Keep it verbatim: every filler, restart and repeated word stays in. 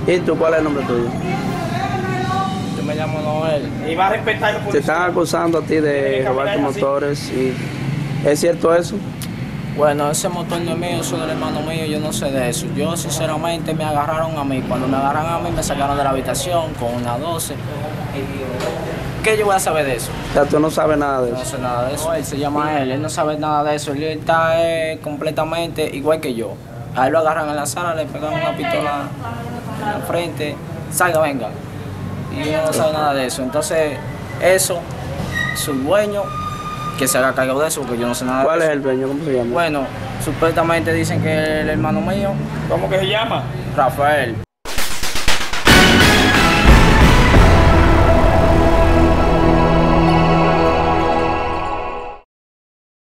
¿Y tú cuál es el nombre tuyo? Yo me llamo Noel. Y va a respetar los Te policías. están acusando a ti de robarte motores. Y ¿es cierto eso? Bueno, ese motor no es mío, eso es del hermano mío, yo no sé de eso. Yo sinceramente me agarraron a mí. Cuando me agarraron a mí me sacaron de la habitación con una doce. ¿Qué yo voy a saber de eso? O sea, tú no sabes nada de No eso. sé nada de eso. Él se llama él, él no sabe nada de eso. Él está eh, completamente igual que yo. A él lo agarran en la sala, le pegan una pistola en la frente, salga, venga. Y yo no sabe nada de eso. Entonces, eso, su dueño, que se haga cargo de eso, porque yo no sé nada de eso. ¿Cuál es el dueño? ¿Cómo se llama? Bueno, supuestamente dicen que el hermano mío, ¿Cómo que se llama? Rafael.